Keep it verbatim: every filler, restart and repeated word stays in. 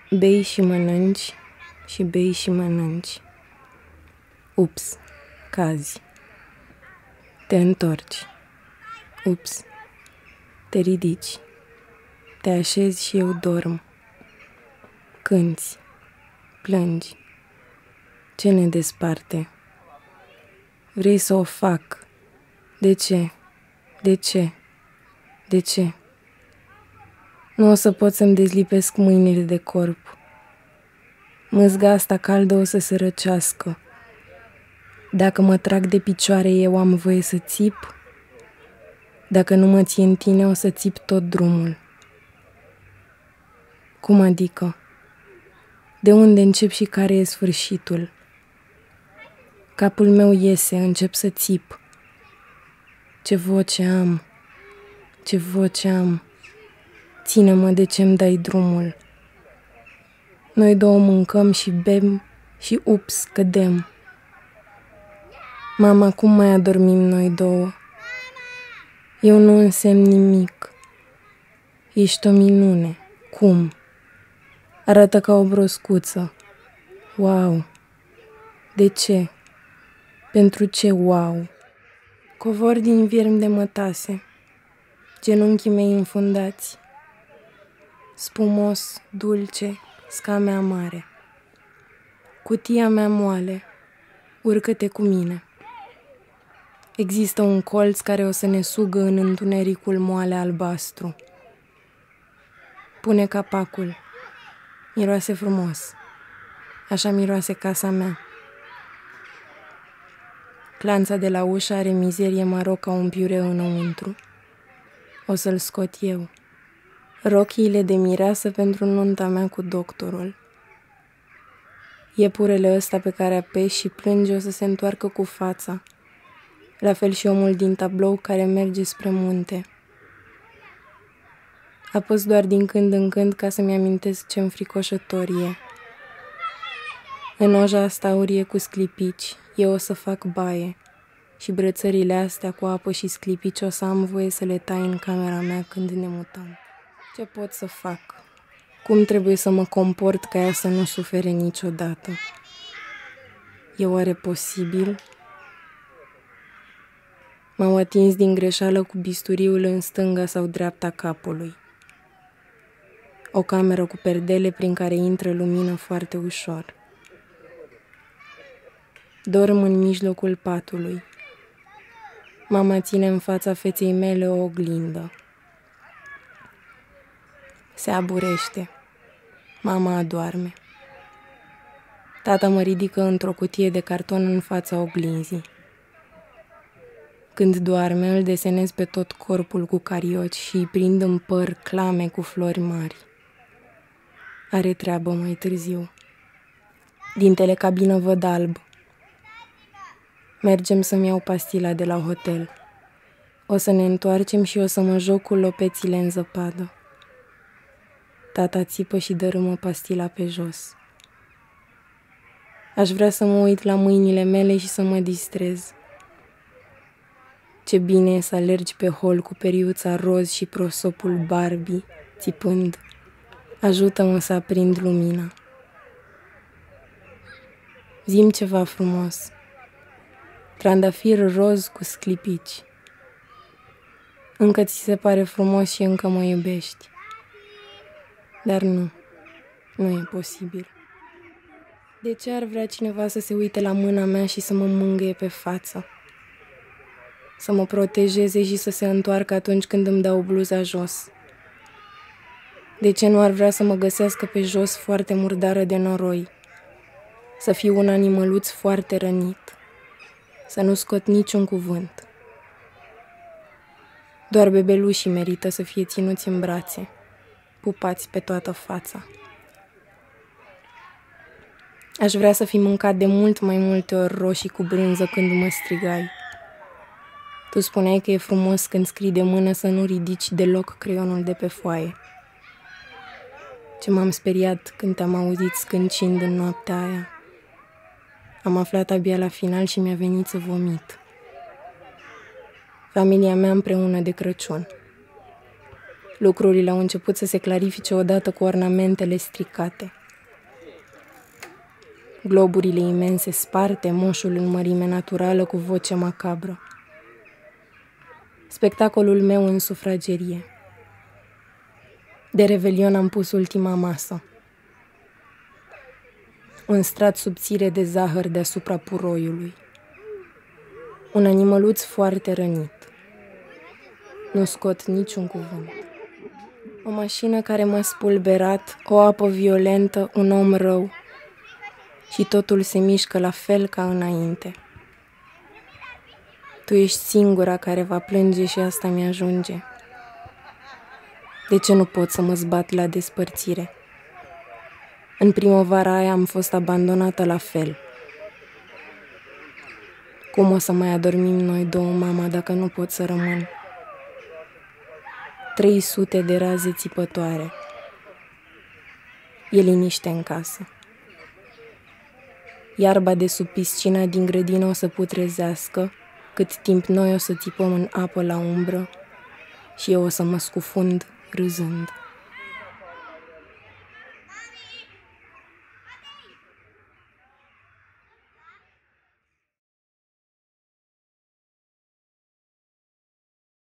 Bei și mănânci și bei și mănânci. Ups, cazi. Te întorci. Ups, te ridici. Te așezi și eu dorm. Cânți, plângi. Ce ne desparte? Vrei să o fac. De ce? De ce? De ce? Nu o să pot să-mi dezlipesc mâinile de corp. Mâzga asta caldă o să se răcească. Dacă mă trag de picioare, eu am voie să țip? Dacă nu mă ții în tine, o să țip tot drumul. Cum adică? De unde încep și care e sfârșitul? Capul meu iese, încep să țip. Ce voce am, ce voce am. Ține-mă de ce-mi dai drumul. Noi două mâncăm și bem și ups, cădem. Mama, cum mai adormim noi două? Eu nu însemn nimic. Ești o minune. Cum? Arată ca o broscuță. Wow! De ce? Pentru ce wow? Covor din viermi de mătase, genunchii mei înfundați. Spumos, dulce, scame amare. Cutia mea moale, urcă-te cu mine. Există un colț care o să ne sugă în întunericul moale albastru. Pune capacul. Miroase frumos. Așa miroase casa mea. Clanța de la ușă are mizerie maro ca un piureu înăuntru. O să-l scot eu. Rochiile de mireasă pentru nunta mea cu doctorul. Iepurele ăsta pe care apeși și plânge o să se întoarcă cu fața. La fel și omul din tablou care merge spre munte. Apăs doar din când în când ca să-mi amintesc ce înfricoșător e. În oja asta aurie cu sclipici, eu o să fac baie. Și brățările astea cu apă și sclipici o să am voie să le tai în camera mea când ne mutăm. Ce pot să fac? Cum trebuie să mă comport ca ea să nu sufere niciodată? E oare posibil? M-au atins din greșeală cu bisturiul în stânga sau dreapta capului. O cameră cu perdele prin care intră lumină foarte ușor. Dorm în mijlocul patului. Mama ține în fața feței mele o oglindă. Se aburește. Mama adoarme. Tata mă ridică într-o cutie de carton în fața oglinzii. Când doarme, îl desenez pe tot corpul cu carioci și îi prind în păr clame cu flori mari. Are treabă mai târziu. Din telecabină văd alb. Mergem să-mi iau pastila de la hotel. O să ne întoarcem și o să mă joc cu lopețile în zăpadă. Tata țipă și dărâmă pastila pe jos. Aș vrea să mă uit la mâinile mele și să mă distrez. Ce bine e să alergi pe hol cu periuța roz și prosopul Barbie, țipând: ajută-mă să aprind lumina. Zi-mi ceva frumos. Trandafir roz cu sclipici. Încă ți se pare frumos și încă mă iubești. Dar nu, nu e posibil. De ce ar vrea cineva să se uite la mâna mea și să mă mângâie pe față? Să mă protejeze și să se întoarcă atunci când îmi dau bluza jos? De ce nu ar vrea să mă găsească pe jos foarte murdară de noroi? Să fiu un animăluț foarte rănit? Să nu scot niciun cuvânt? Doar bebelușii merită să fie ținuți în brațe, pupați pe toată fața. Aș vrea să fi mâncat de mult mai multe ori roșii cu brânză când mă strigai. Tu spuneai că e frumos când scrii de mână să nu ridici deloc creionul de pe foaie. Ce m-am speriat când te-am auzit scâncind în noaptea aia. Am aflat abia la final și mi-a venit să vomit. Familia mea împreună de Crăciun. Lucrurile au început să se clarifice odată cu ornamentele stricate. Globurile imense sparte, moșul în mărime naturală cu voce macabră. Spectacolul meu în sufragerie. De revelion am pus ultima masă. Un strat subțire de zahăr deasupra puroiului. Un animăluț foarte rănit. Nu scot niciun cuvânt. O mașină care m-a spulberat, o apă violentă, un om rău. Și totul se mișcă la fel ca înainte. Tu ești singura care va plânge și asta mi-ajunge. De ce nu pot să mă zbat la despărțire? În primăvara aia am fost abandonată la fel. Cum o să mai adormim noi două, mama, dacă nu pot să rămân? Trei sute de raze țipătoare. E liniște în casă. Iarba de sub piscina din grădină o să putrezească, cât timp noi o să țipăm în apă la umbră și eu o să mă scufund râzând.